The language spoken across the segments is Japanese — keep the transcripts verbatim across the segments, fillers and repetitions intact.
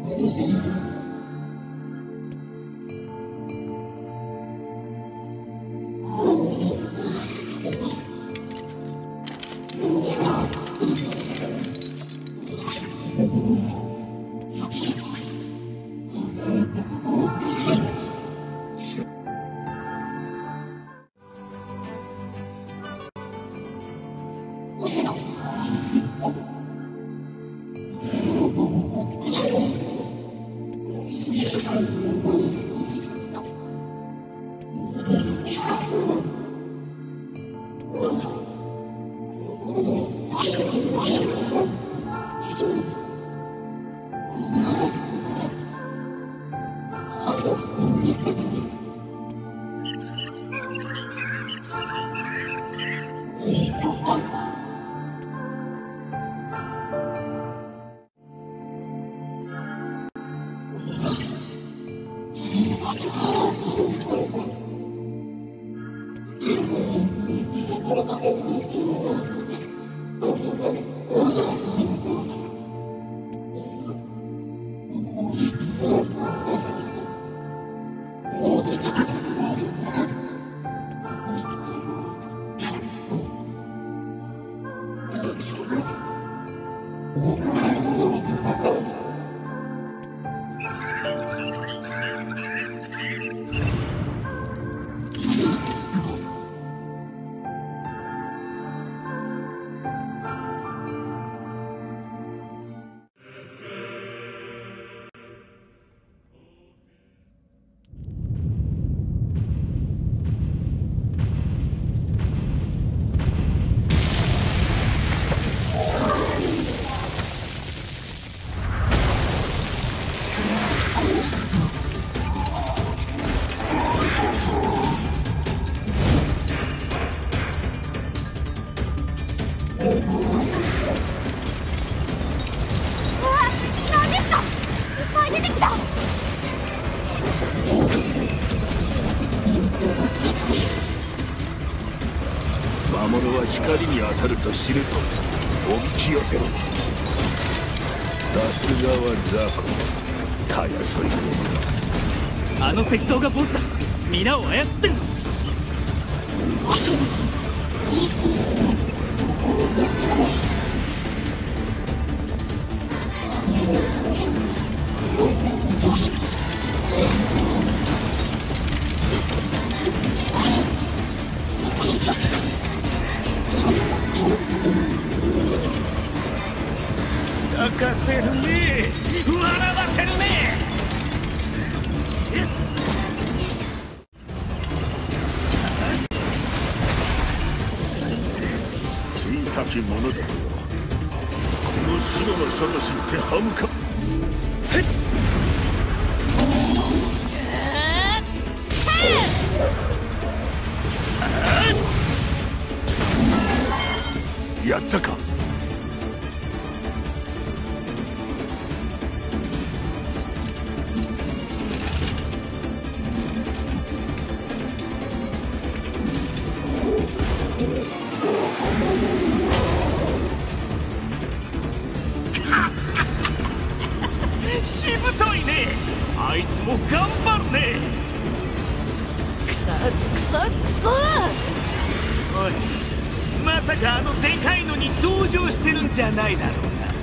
光に当たると知るぞ。おびき寄せろ。さすがは雑魚。たやそいもの。 あの石像がボスだ。皆を操ってるぞ。 泣かせるね、笑わせるね。小さき者だとこの城の探し手はむか。やったか。しぶといね。あいつも頑張るね。 くそくそくそ。 おい、まさかあのでかいのに同情してるんじゃないだろう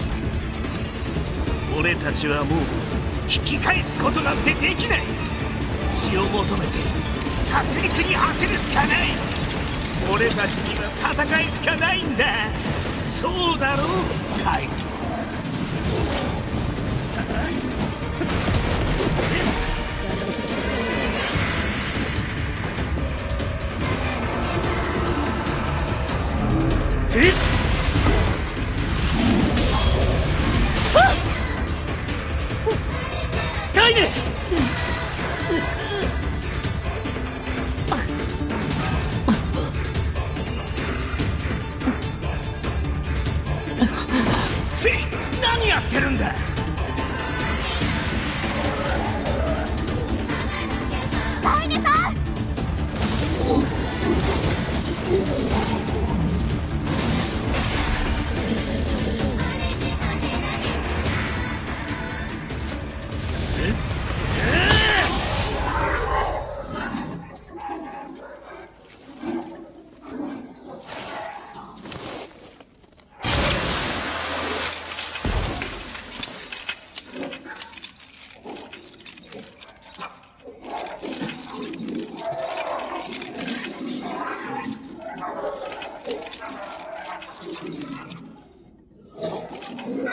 な。俺たちはもう引き返すことなんてできない。死を求めて殺戮に走るしかない。俺たちには戦いしかないんだ。そうだろう、カイドウ。えっ！カイネ！ち、何やってるんだ！ カイネさん！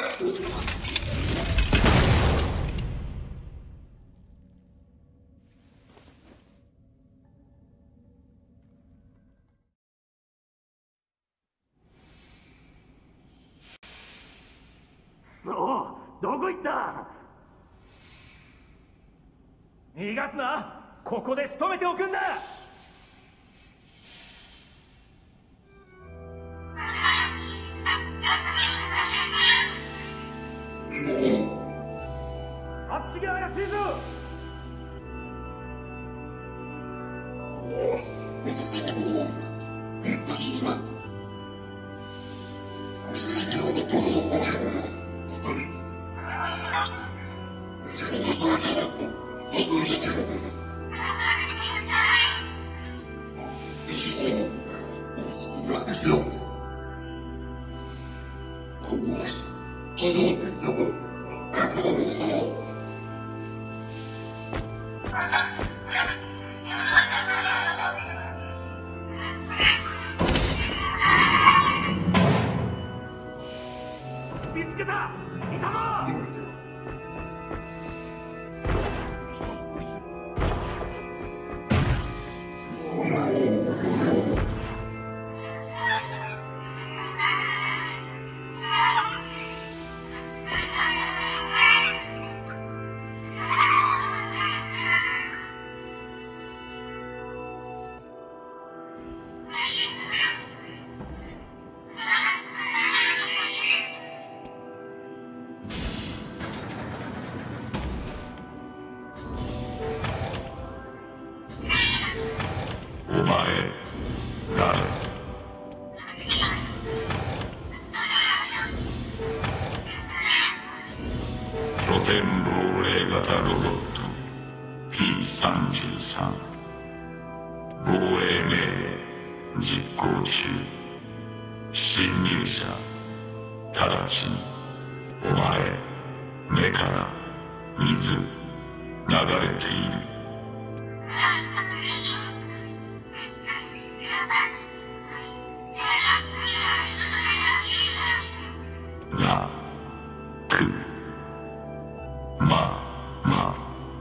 どこ行った？逃がすな。ここで仕留めておくんだ。あっちが怪しいぞ。見つけた！いたぞ！ 天防衛型ロボット ピーさんじゅうさん 防衛命令実行中。侵入者直ちにお前目から水流れている。なくまま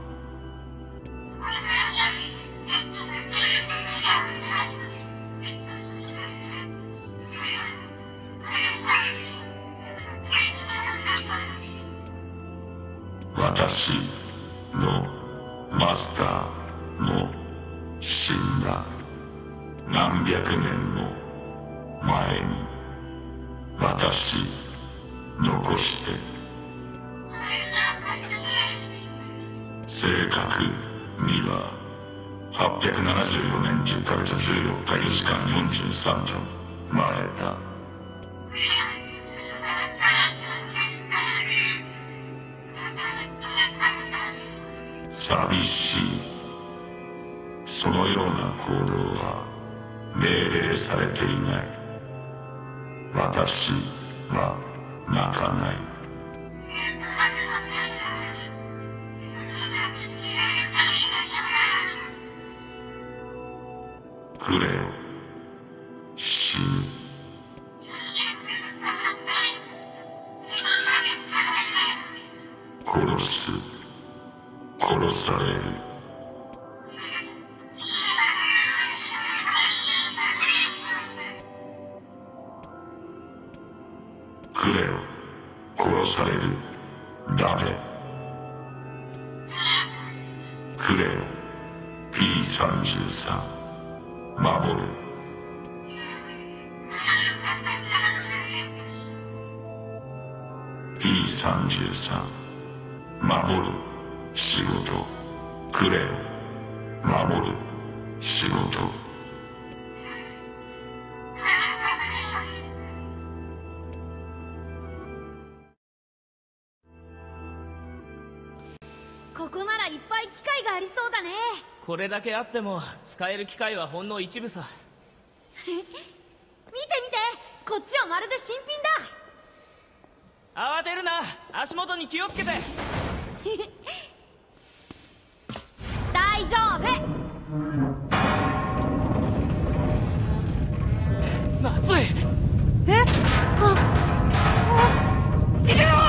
私のマスターも死んだ。何百年も前に私残して。正確にははっぴゃくななじゅうよねんじゅっかげつじゅうよっかよじかんよんじゅうさんじゅう前だ。寂しい。そのような行動は命令されていない。私は泣かない。くれよ、死ぬ。殺す、殺される。くれよ、殺される。ダメ。くれよ、ピーさんじゅうさん。守る。ピーさんじゅうさん。守る。仕事。くれよ。守る。仕事。 ここならいっぱい機械がありそうだね。 これだけあっても使える機械はほんの一部さ。 見て見て、こっちはまるで新品慌てるな。足元に気をつけて。 だ大丈夫。 まずい。 えああ逃げろ。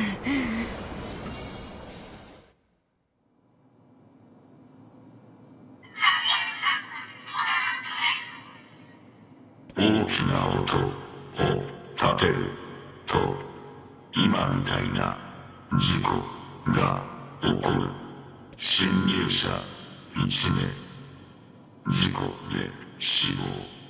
大きな音を立てると今みたいな事故が起こる。侵入者いちめい事故で死亡。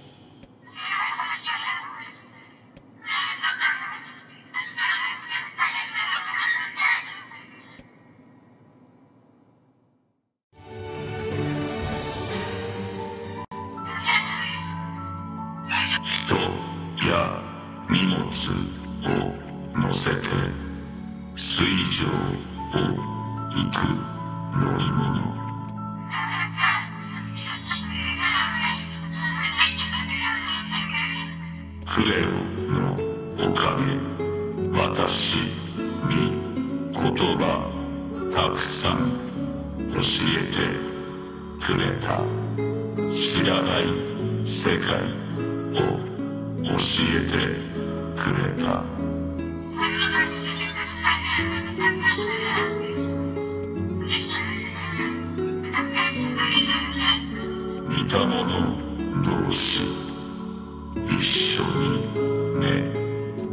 人や荷物を乗せて水上を行く乗り物。クレオのおかげ、私に言葉たくさん教えてくれた。知らない世界を教えてくれた。似た者同士一緒にね。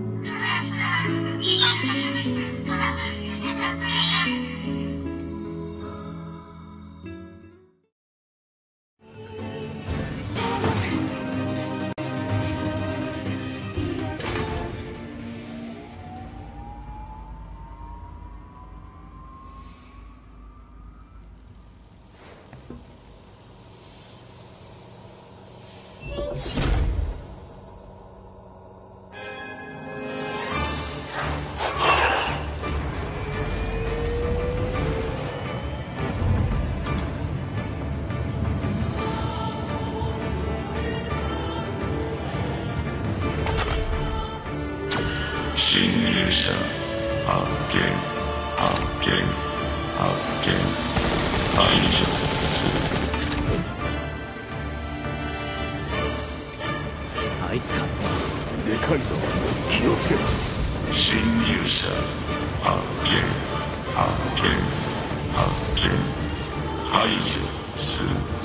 侵入者発見発見発見排除する。 あいつか。でかいぞ、気をつけろ。 侵入者発見発見発見排除する。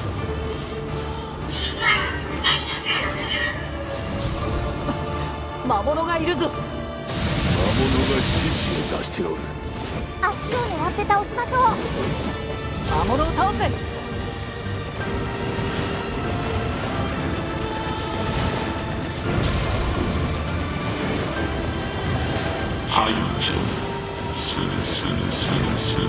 魔物がいるぞ。 魔物が指示を出しておる。 足を狙って倒しましょう。 魔物を倒せ。 排除するするするする。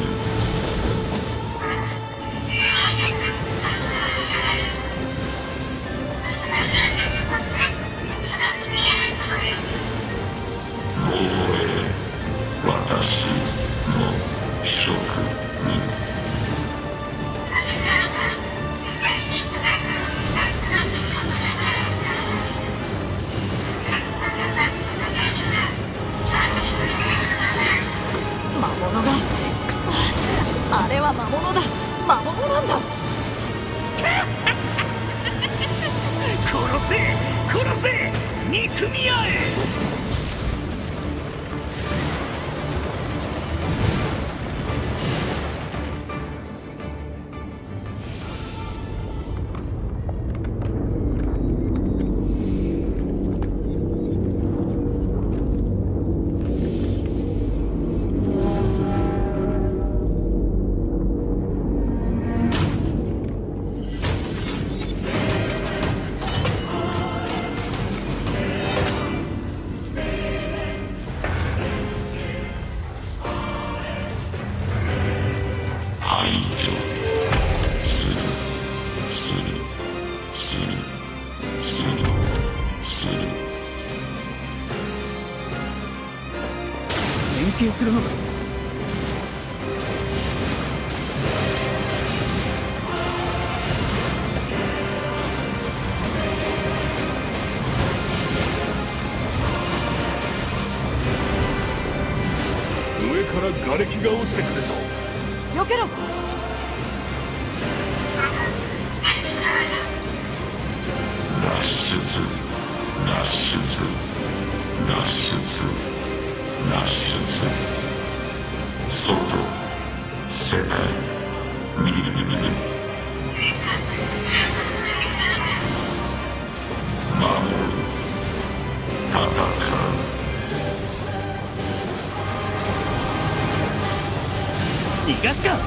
防衛私の職人。 魔物がくそ、あれは魔物だ。魔物なんだ。 殺せ殺せ、憎み合え。 排除するするするするする。 連携するのか。上から瓦礫が落ちてくるぞ。 避けろ。 脱出脱出脱出脱出。 外世界見る守る戦う逃がすか。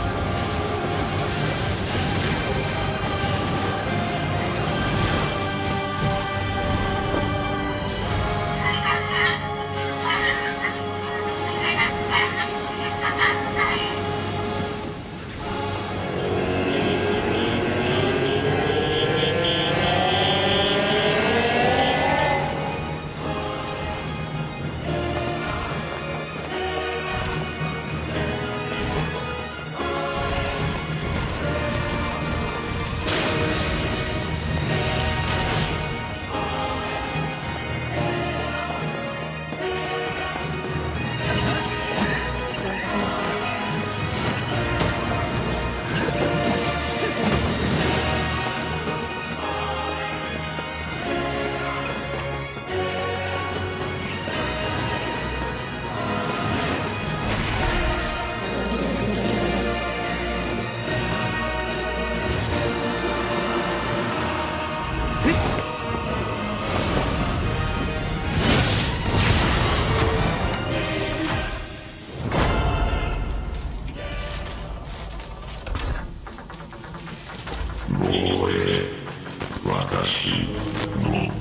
私の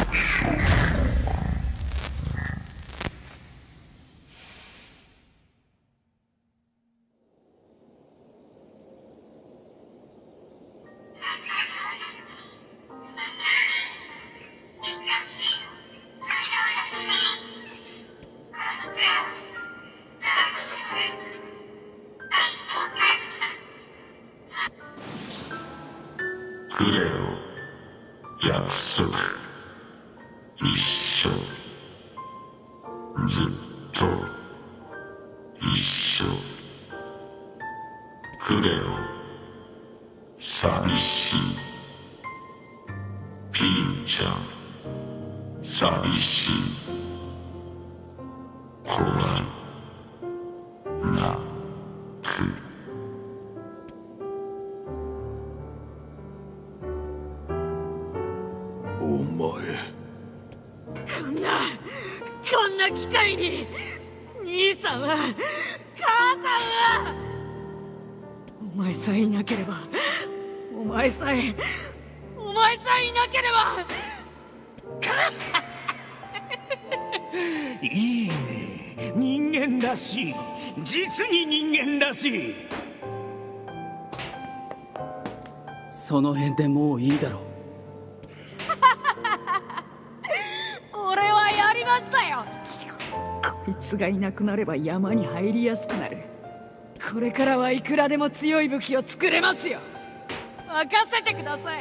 くれよ約束一緒ずっと一緒くれよ寂しいピンちゃん寂しい怖い泣くお前こんなこんな機会に兄さんは母さんはお前さえいなければお前さえお前さえいなければいいね、人間らしい、実に人間らしい。その辺でもういいだろう。 俺はやりましたよ。こいつがいなくなれば山に入りやすくなる。これからはいくらでも強い武器を作れますよ。任せてください。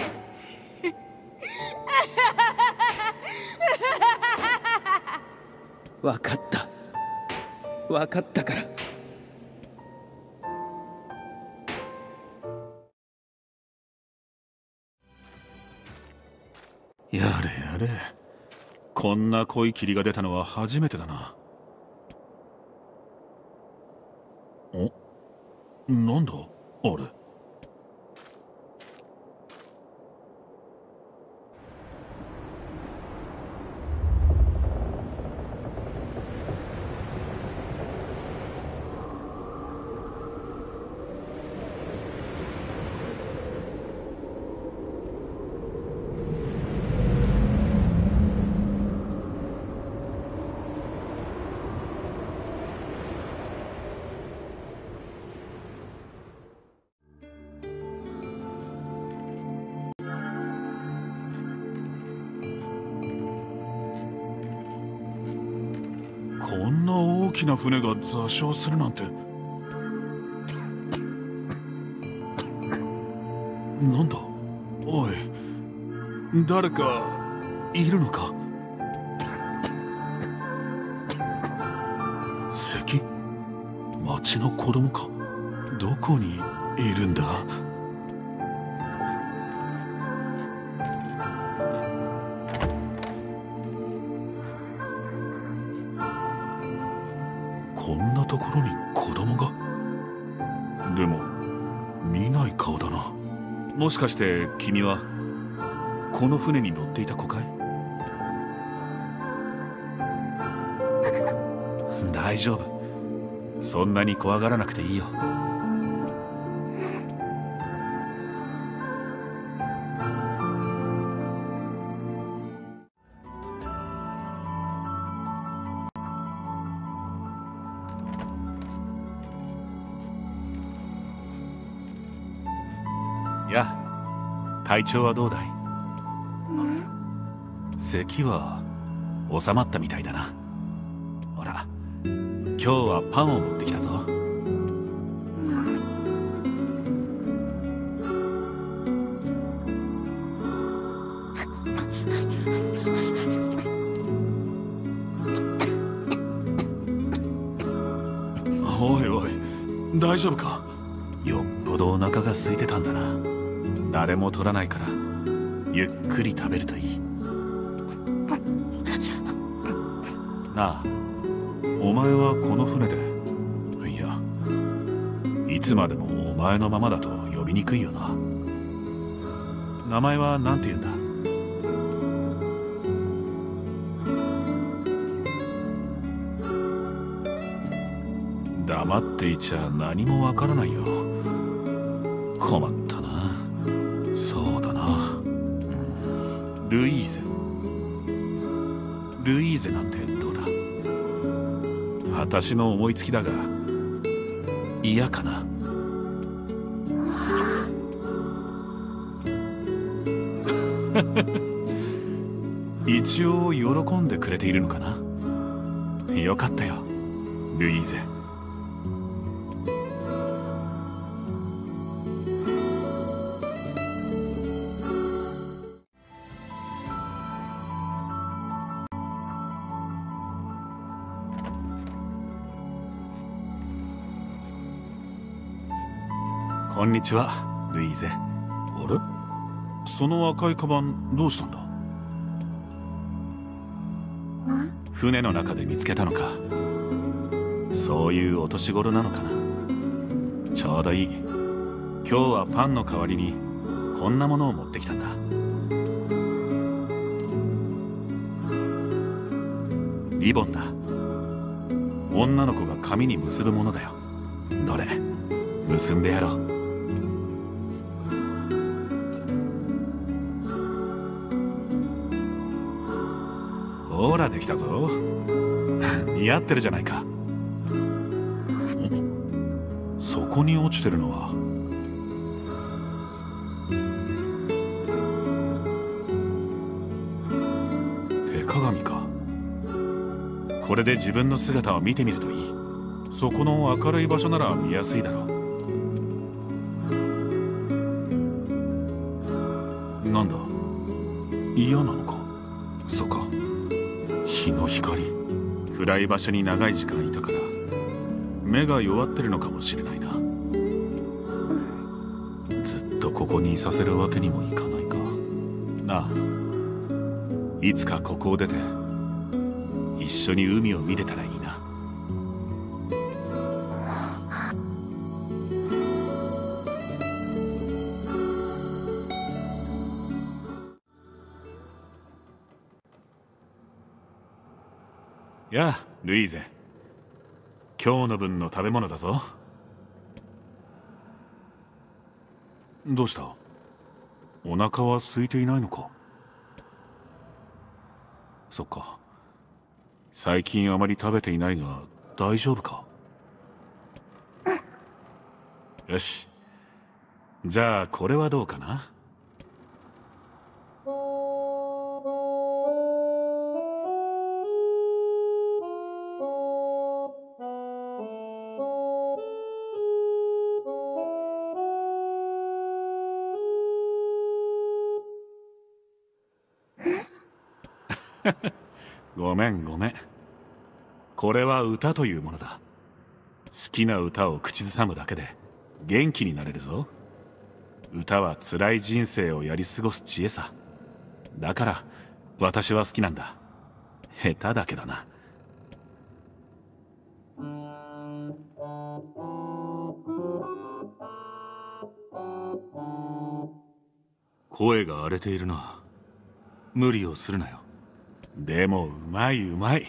分かった分かったから。 やれやれ、こんな濃い霧が出たのは初めてだな。お、なんだあれ。こんな大きな船が座礁するなんて。なんだおい、誰かいるのか。関？町の子供か。どこにいるんだ。こんなところに子供が。 でも見ない顔だな。もしかして君はこの船に乗っていた子かい？大丈夫、そんなに怖がらなくていいよ。や、体調はどうだい？咳は収まったみたいだな。ほら、今日はパンを持ってきたぞ。おいおい、大丈夫か？よっぽどお腹が空いてたんだな。誰も取らないからゆっくり食べるといい。なあ、お前はこの船で、いや、いつまでもお前のままだと呼びにくいよな。名前は何て言うんだ？黙っていちゃ何もわからないよ。困ったな。そうだな、ルイーゼ。ルイーゼなんてどうだ？私の思いつきだが嫌かな？一応喜んでくれているのかな？よかったよ、ルイーゼ。こんにちは、ルイーゼ。あれ？その赤いカバンどうしたんだ？船の中で見つけたのか。そういうお年頃なのかな。ちょうどいい。今日はパンの代わりにこんなものを持ってきたんだ。リボンだ。女の子が髪に結ぶものだよ。どれ、結んでやろう。ほら、できたぞ。似合ってるじゃないか。そこに落ちてるのは手鏡か。これで自分の姿を見てみるといい。そこの明るい場所なら見やすいだろう。なんだ、嫌なのか。そうか、日の光。暗い場所に長い時間いたから目が弱ってるのかもしれないな。ずっとここにいさせるわけにもいかないかなあ。いつかここを出て一緒に海を見れたらいいな。やあ、ルイーゼ。今日の分の食べ物だぞ。どうした？お腹は空いていないのか？そっか。最近あまり食べていないが大丈夫か？よし。じゃあこれはどうかな？ごめんごめん。これは歌というものだ。好きな歌を口ずさむだけで元気になれるぞ。歌は辛い人生をやり過ごす知恵さ。だから私は好きなんだ。下手だけどな。 声が荒れているな。無理をするなよ。でもうまいうまい。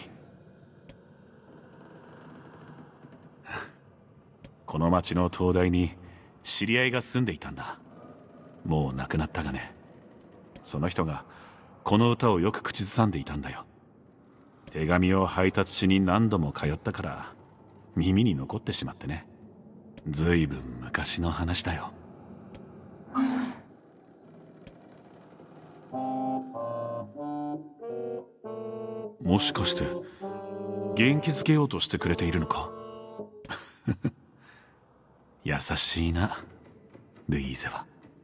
この町の灯台に知り合いが住んでいたんだ。もう亡くなったがね。その人がこの歌をよく口ずさんでいたんだよ。手紙を配達しに何度も通ったから耳に残ってしまってね。ずいぶん昔の話だよ。もしかして元気づけようとしてくれているのか？優しいな、ルイーゼは。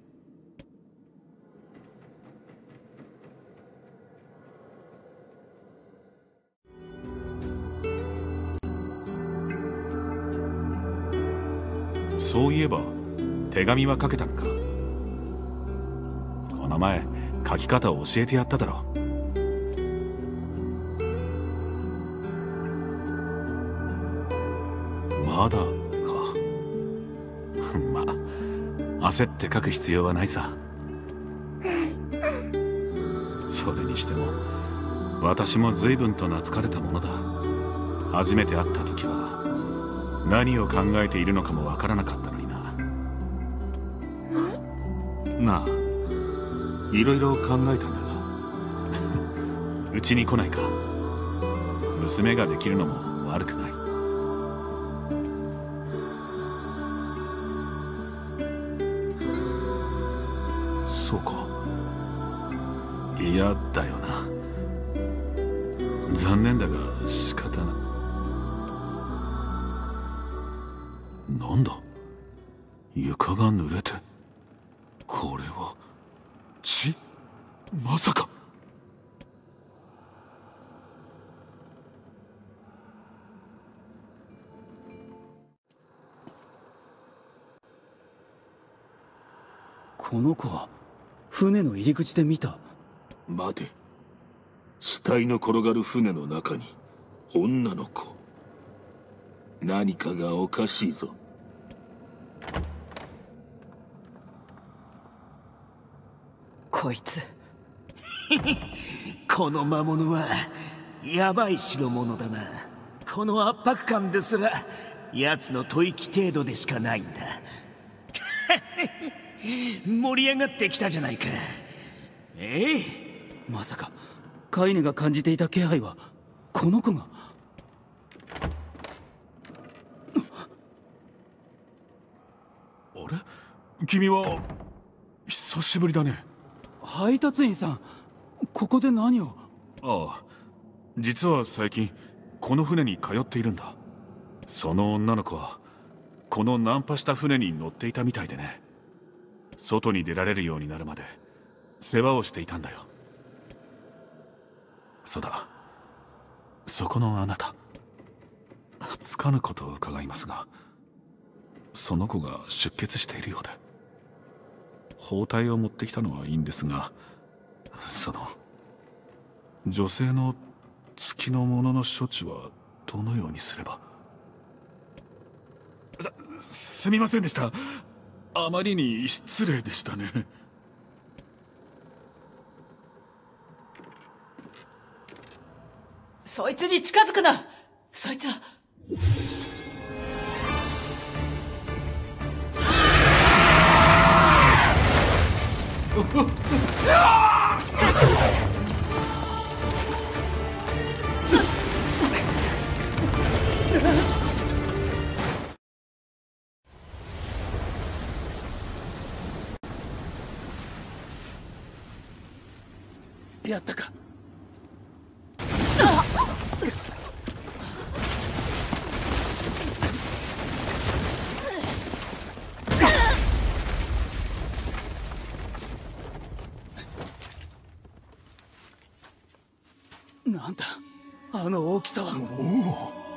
そういえば手紙は書けたのか？この前書き方を教えてやっただろ。まだか。まあ焦って書く必要はないさ。それにしても私も随分と懐かれたものだ。初めて会った時は何を考えているのかもわからなかったのにな。なあ、いろいろ考えたんだがうちに来ないか？娘ができるのも悪くない。そうか。嫌だよな。残念だが仕方ない。なんだ、床が濡れて。これは血？まさか。 この子は船の入り口で見た。 待て、死体の転がる船の中に女の子。何かがおかしいぞ。 こいつこの魔物はヤバい代物だな。この圧迫感ですら奴の吐息程度でしかないんだ。盛り上がってきたじゃないか。ええ、 まさかカイネが感じていた気配はこの子が。 あれ、君は久しぶりだね。 配達員さん、ここで何を？ ああ、実は最近この船に通っているんだ。その女の子はこのナンパした船に乗っていたみたいでね。外に出られるようになるまで世話をしていたんだよ。そうだ、そこのあなた、つかぬことを伺いますが、その子が出血しているようで。包帯を持ってきたのはいいんですが、その女性の月のものの処置はどのようにすれば。す、すみませんでした。あまりに失礼でしたね。 そいつに近づくな。そいつはやったか。なんだあの大きさは。おお、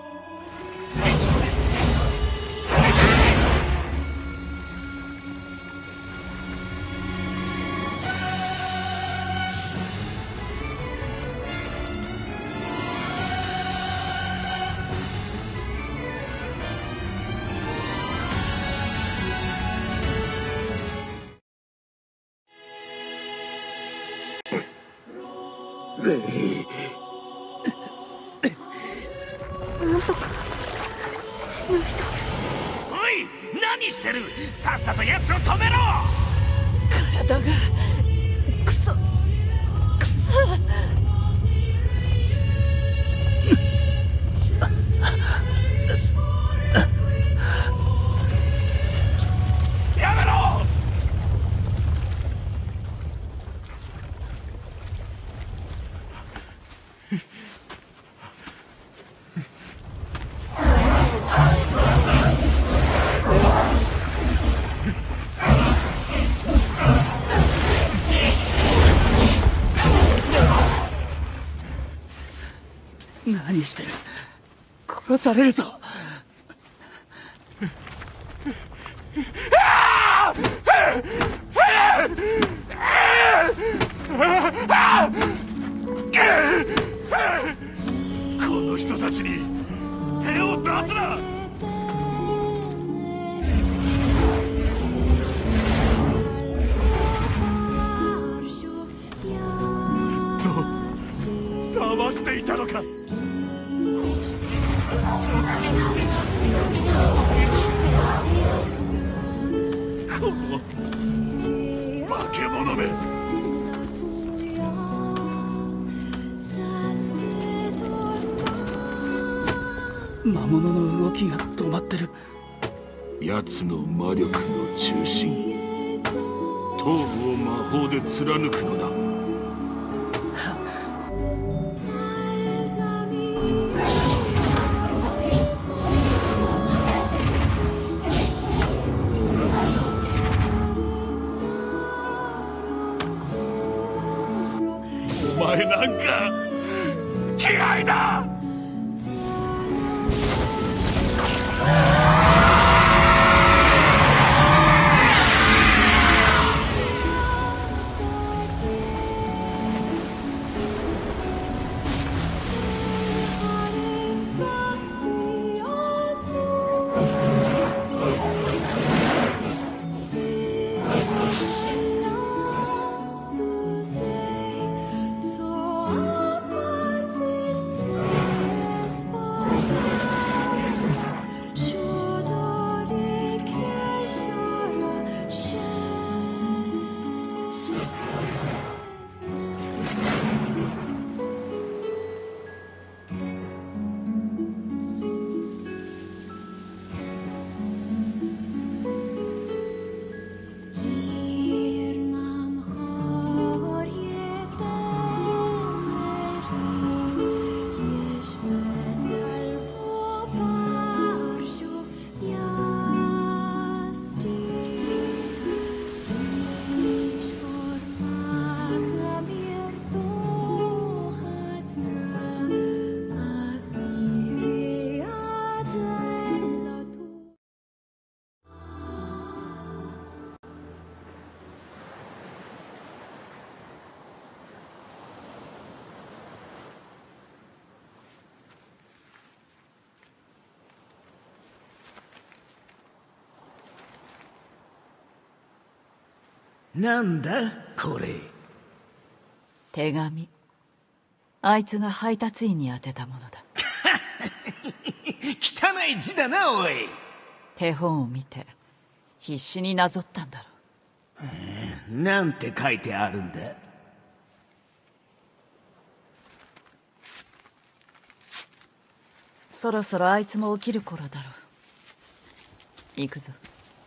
なんとかしないと。 おい、何してる。さっさと奴を止めろ。 体がくそくそ。 やめろ。 何してる。殺されるぞ。 この人たちに手を出すな。ずっと騙していたのか。この化け物め。 魔物の動きが止まってる。 奴の魔力の中心、頭部を魔法で貫くのだ。 お前なんか嫌いだ。なんだこれ。 手紙。あいつが配達員に宛てたものだ。 汚い字だな、おい。 手本を見て必死になぞったんだろう。なんて書いてあるんだ。 そろそろあいつも起きる頃だろう。行くぞ。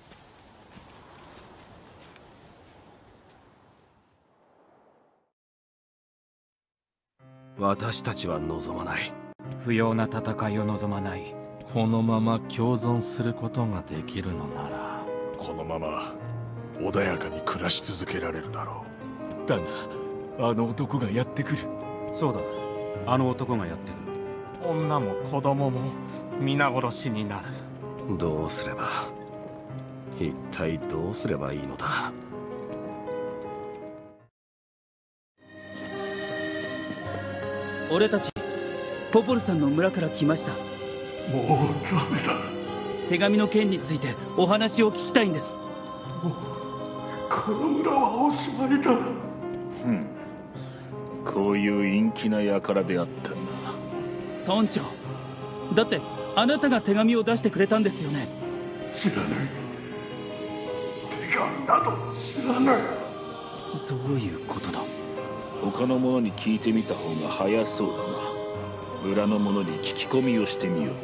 私たちは望まない。 不要な戦いを望まない。 このまま共存することができるのなら、 このまま穏やかに暮らし続けられるだろう。だがあの男がやってくる。 そうだ、あの男がやってくる。 女も子供も皆殺しになる。 どうすれば、一体どうすればいいのだ。 俺たちポポルさんの村から来ました。 もうダメだ。 手紙の件についてお話を聞きたいんです。 もうこの村はおしまいだ。 うん、 こういう陰気な輩であったな。 村長、だってあなたが手紙を出してくれたんですよね。 知らない。手紙など知らない。 どういうことだ。 他の者に聞いてみた方が早そうだな。村の者に聞き込みをしてみよう。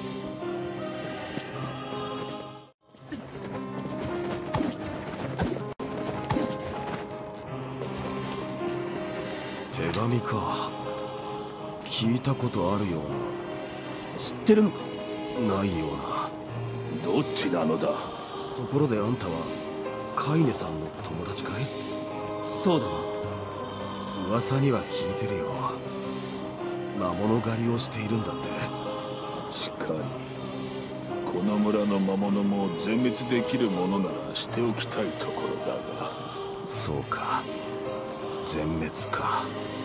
手紙か。聞いたことあるような。知ってるのか。 ないような。 どっちなのだ。 ところであんたはカイネさんの友達かい？ そうだな。 噂には聞いてるよ。魔物狩りをしているんだって。 しかにこの村の魔物も全滅できるものならしておきたいところだが。 そうか、全滅か。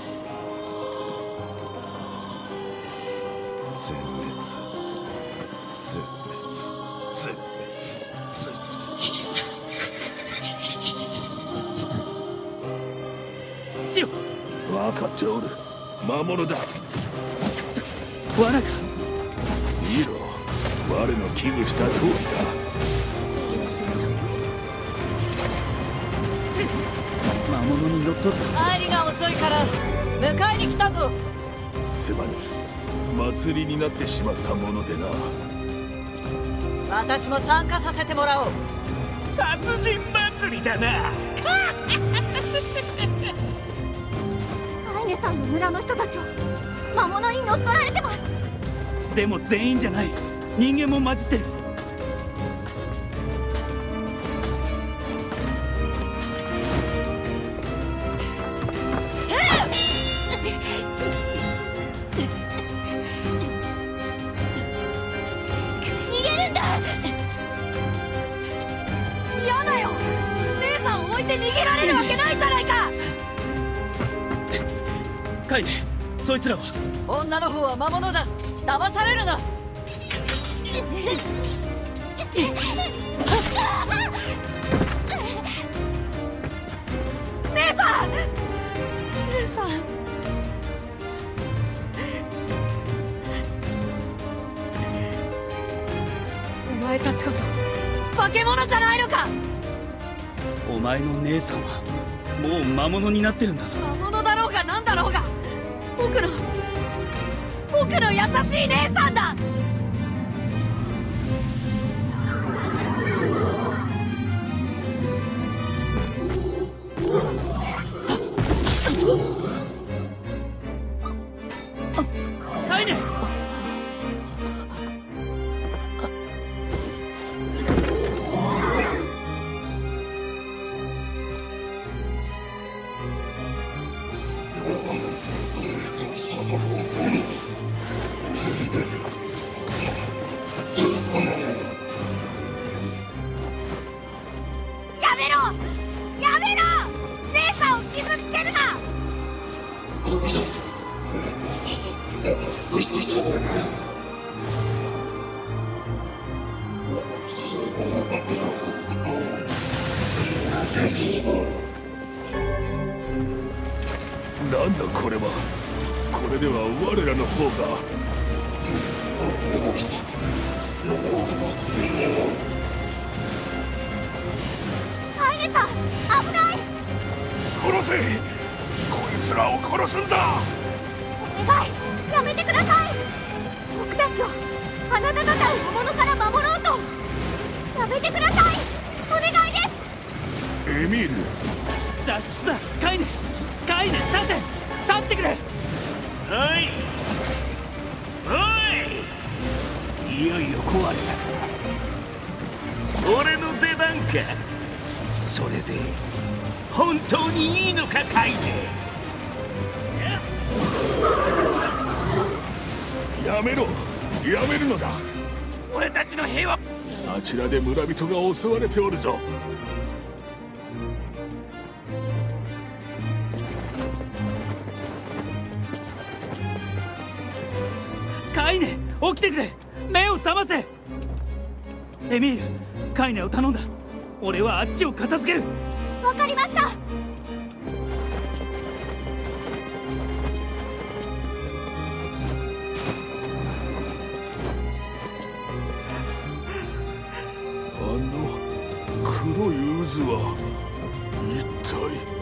全滅全滅全滅全滅。 シロ、 分かっておる。魔物だ。くそ、罠か。 見ろ、我の危惧した通りだ。 魔物に乗っ取る。 帰りが遅いから迎えに来たぞ。 すまぬ、祭りになってしまったものでな。 私も参加させてもらおう。 殺人祭りだな。 カイネさんの村の人たちは魔物に乗っ取られてます。 でも全員じゃない。人間も混じってる。 逃げるんだ。 嫌だよ。姉さんを置いて逃げられるわけないじゃないか。 カイネ、そいつらは。 女の方は魔物だ。騙されるな。姉さん、姉さん。お前たちこそ化け物じゃないのか。 お前の姉さんはもう魔物になってるんだぞ。 魔物だろうが何だろうが僕の僕の優しい姉さんだ。 カイネ。 やめろやめろ、姉さんを傷つけるな。 なんだこれは。これでは我らの方が。 カイネさん、危ない。 殺せ。こいつらを殺すんだ。 お願い、やめてください。僕たちをあなた方を魔物から守ろうと。やめてください、お願いです。 エミール、 脱出だ。カイネ、カイネ、立って立ってくれ。 おいおい、いよいよ壊れた。俺の出番か。それで本当にいいのか、カイネ。 やめろ、やめるのだ。 俺たちの平和。 あちらで村人が襲われておるぞ。 カイネ、起きてくれ。目を覚ませ。エミール、カイネを頼んだ。俺はあっちを片付ける。 わかりました。 の黒い渦は一体。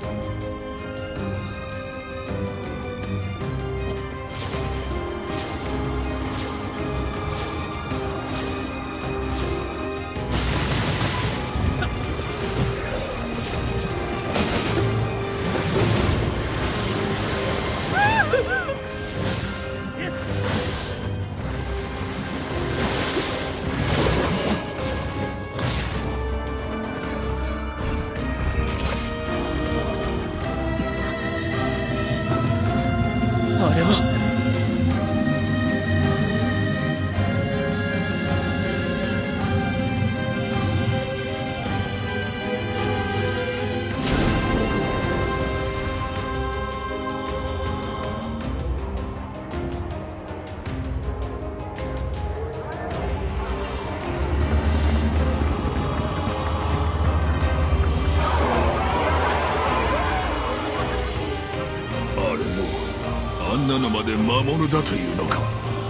あんなのまで魔物だというのか。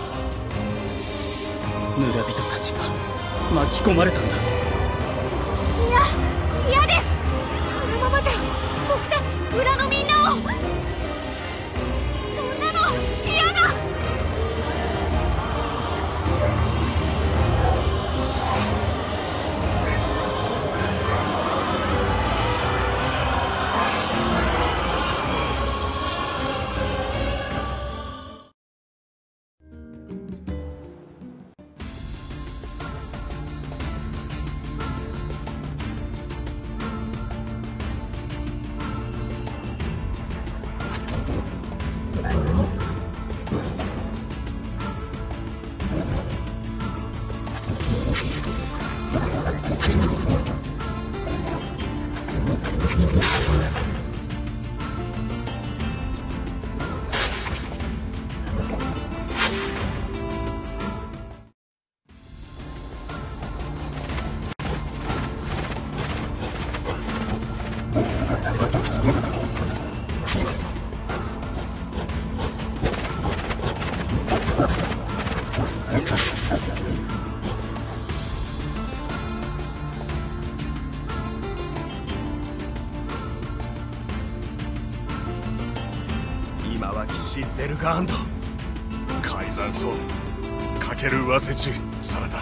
村人たちが巻き込まれたんだ。 いや、嫌です。このままじゃ僕たち村のみんなを。そんなの嫌だ。 今は騎士ゼルガーンド改ざんそうかける上せちされた。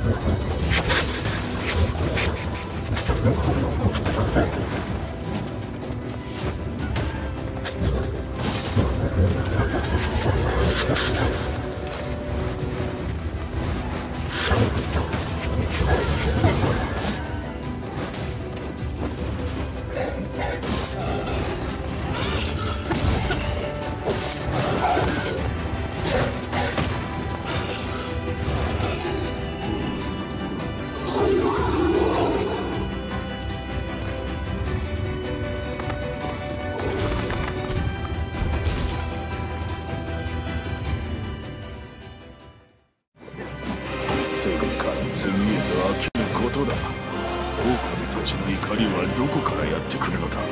次から次へと飽きることだ。狼たちの怒りはどこからやってくるのだ。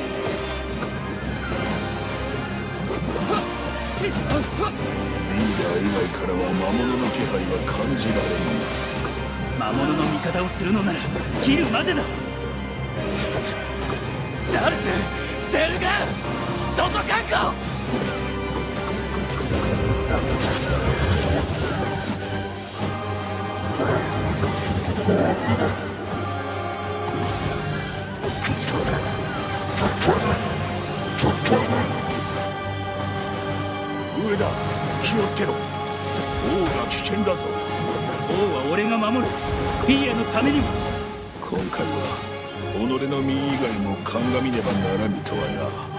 リーダー以外からは魔物の気配は感じられん。 魔物の味方をするのなら切るまでだ。ゼルツ、ザルツ、ゼルガン、シトトカンコ。 上だ、気をつけろ。王が危険だぞ。 王は俺が守る。フィーアのためにも。 今回は己の身以外も鑑みねばならぬとはな。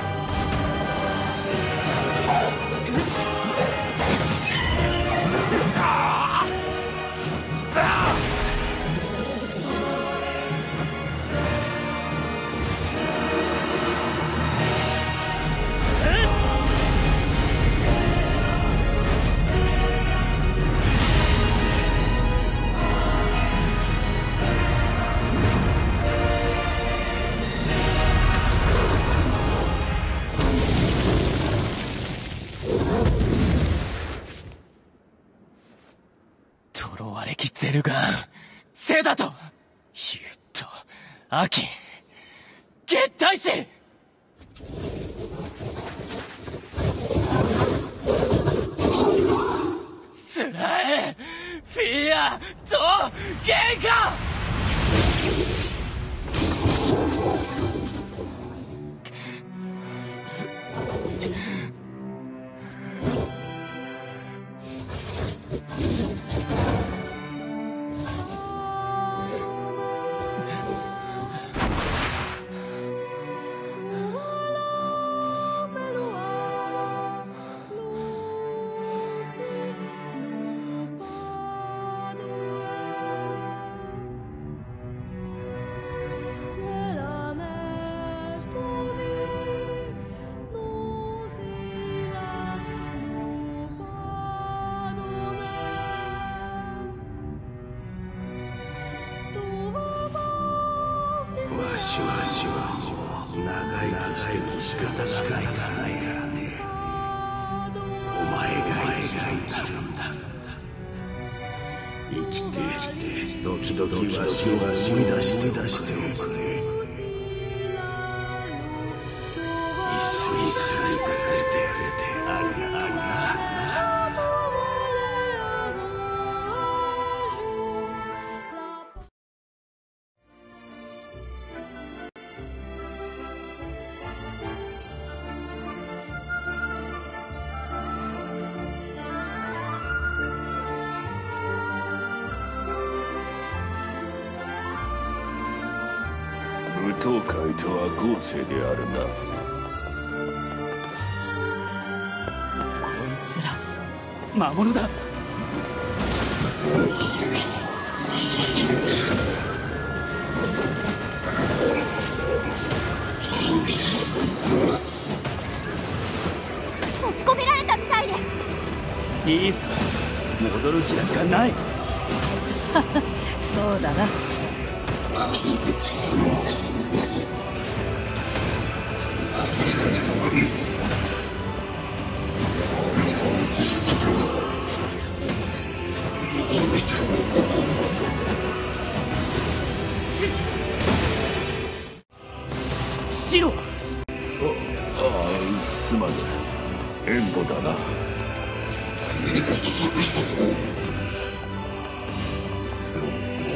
ゼルガン、セダト、ユット、アキン、月体師。スラエ、フィア、と、ゲンカ。 わしは長生きしても仕方がないからね。お前が描いたんだ。生きて時々わしを思い出しておくれ。一緒に暮らしてくれてありがとうな。舞踏会とは豪勢であるな。 こいつら魔物だ。 閉じ込められたみたいです。 いいさ、戻る気なんかない。 そうだな。 白。 ああ、すまぬ。援護だな。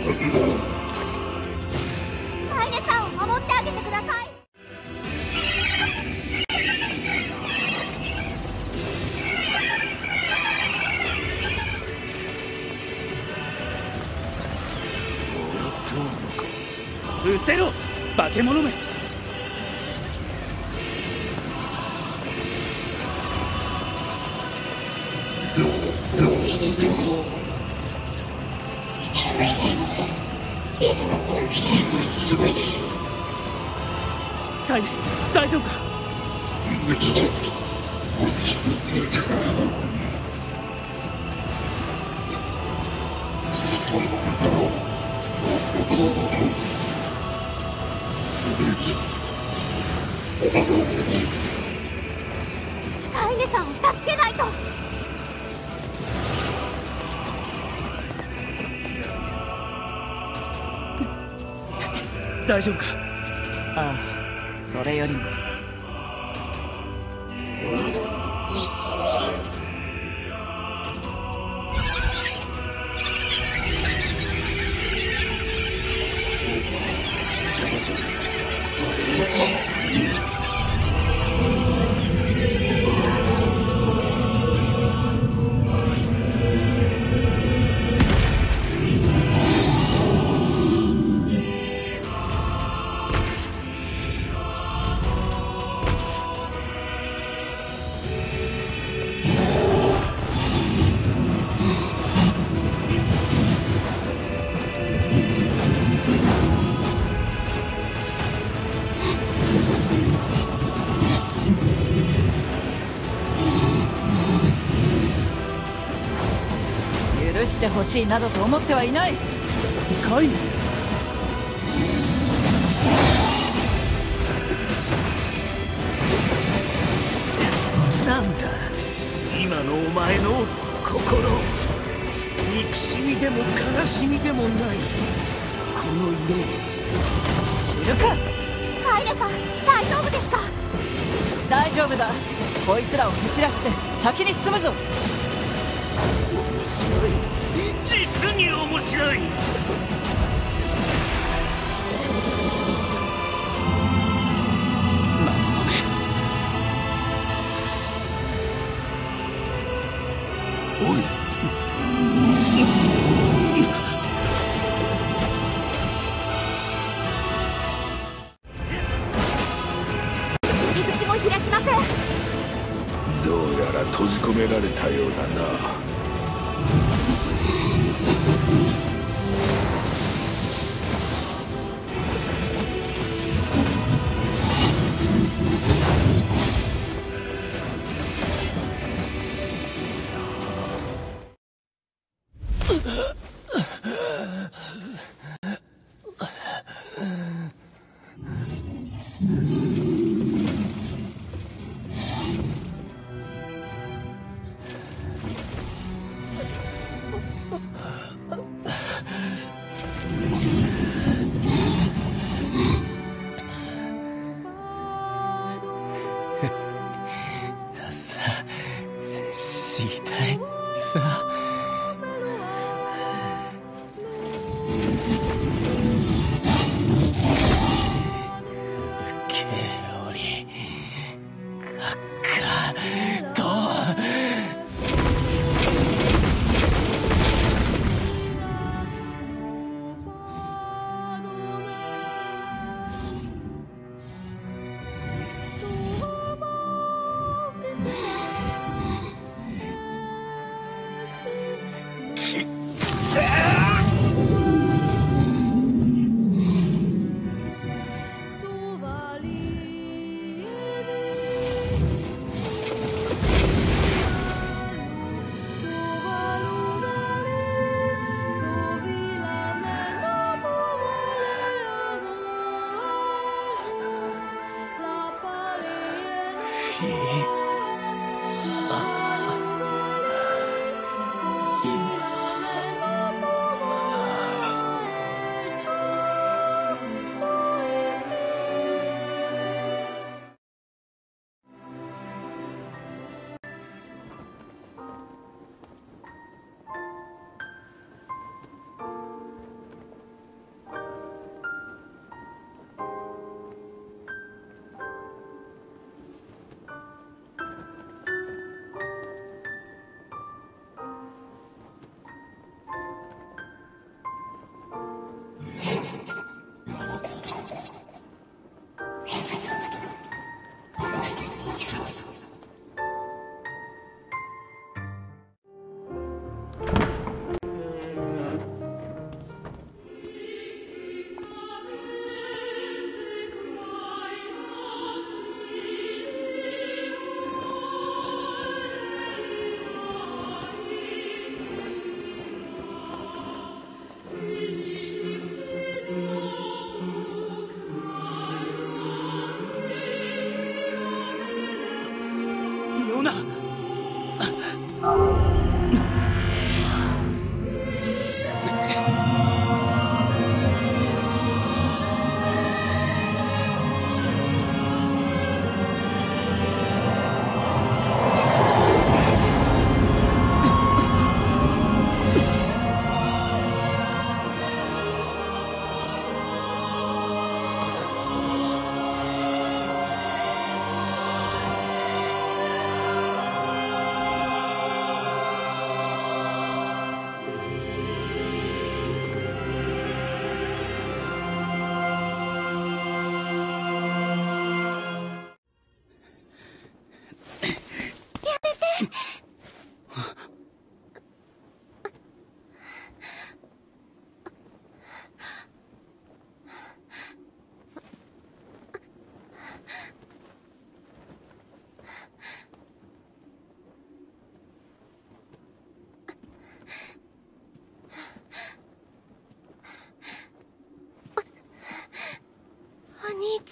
カイネさんを守ってあげてください。 うせろ化け物め。カイネ大丈夫か。 カイネさんを助けないと。 大丈夫か。 ああ、それよりも許してほしいなどと思ってはいない。 カイネ。 なんだ今のお前の心、憎しみでも悲しみでもないこの色。 知るか。 カイネさん大丈夫ですか。 大丈夫だ。こいつらを蹴散らして先に進むぞ。 実に面白い。 魔物め。 おい。 入り口も開きません。 どうやら閉じ込められたようだな。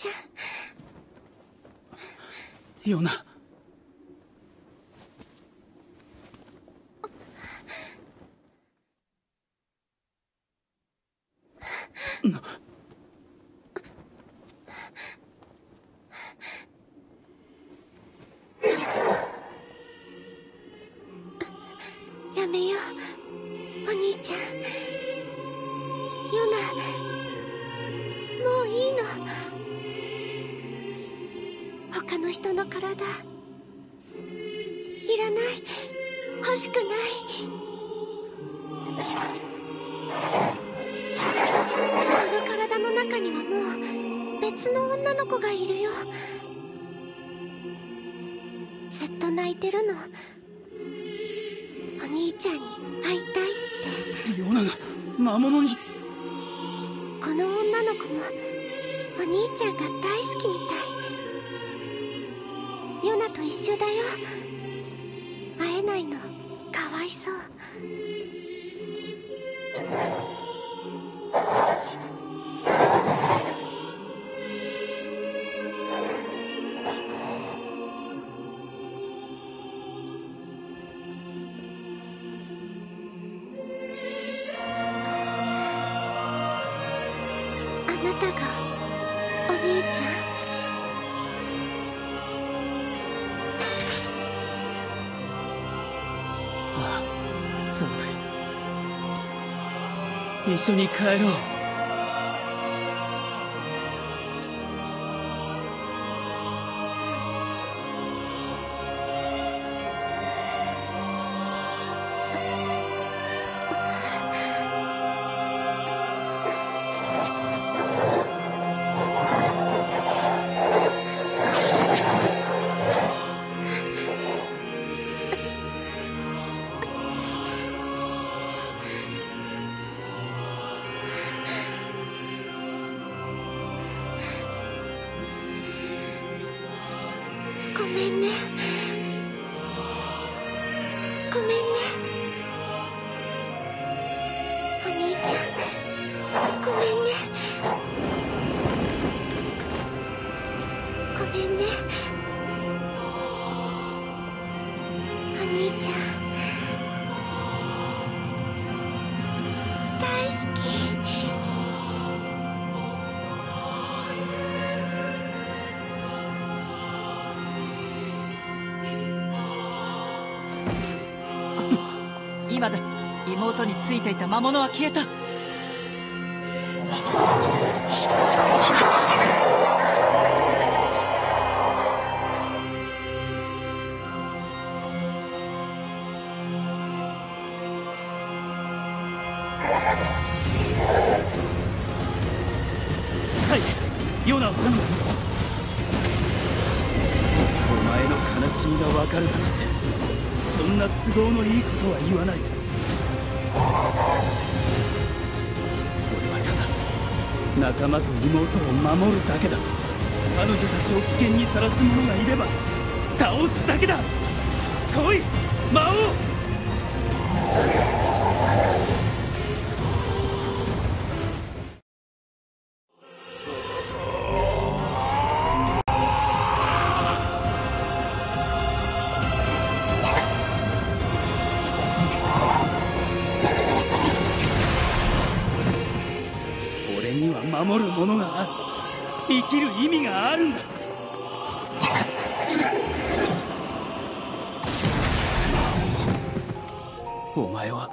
ちゃん。ヨナ。なやめよう、お兄ちゃん。ヨナ、もういいの。他の人の体いらない、欲しくない。この体の中にはもう別の女の子がいるよ。ずっと泣いてるの。お兄ちゃんに会いたいって。 ヨナが魔物に。 この女の子もお兄ちゃんが大好きみたい。ヨナと一緒だよ。会えないのかわいそう。あなたがお兄ちゃん？ ああ、そうだよ。一緒に帰ろう。 ごめんね。ごめんね。お兄ちゃん、ごめんね。ごめんね。お兄ちゃん、大好き。 今だ。妹についていた魔物は消えた。 はい、ヨナを頼む。お前の悲しみがわかるだなんて、そんな都合のいいことは言わない。俺はただ仲間と妹を守るだけだ。彼女たちを危険にさらす者がいれば倒すだけだ。来い魔王。俺には守るものがある。生きる意味があるんだ。お前は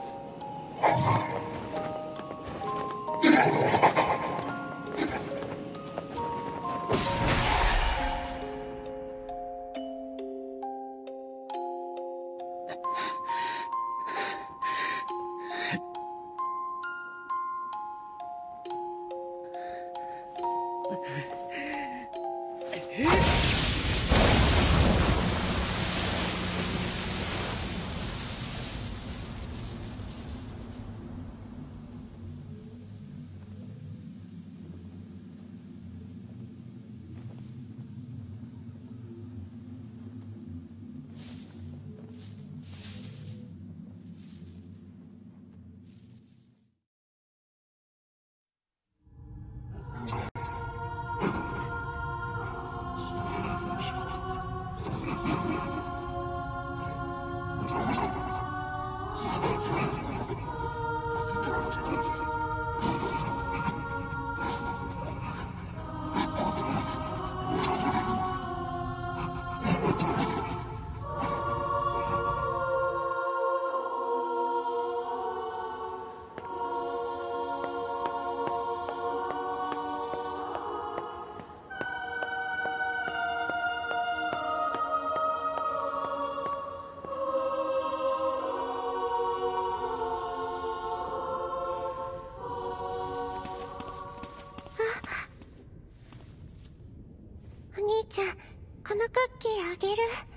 あげる。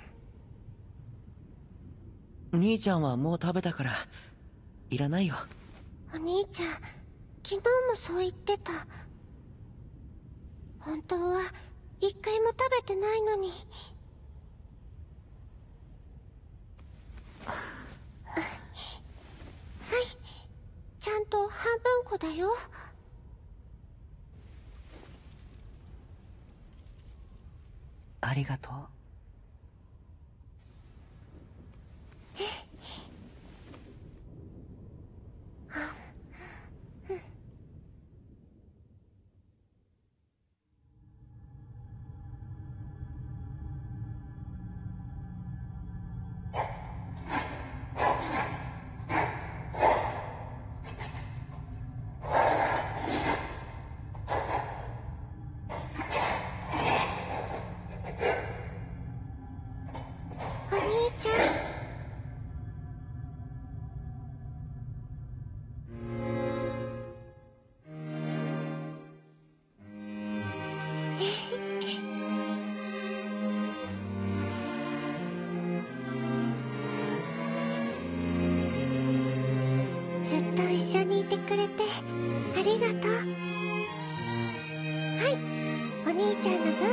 兄ちゃんはもう食べたからいらないよ。 お兄ちゃん、昨日もそう言ってた。本当は一回も食べてないのに。はい、ちゃんと半分こだよ。 ありがとう。 ずっと一緒にいてくれてありがとう。はい、お兄ちゃんの分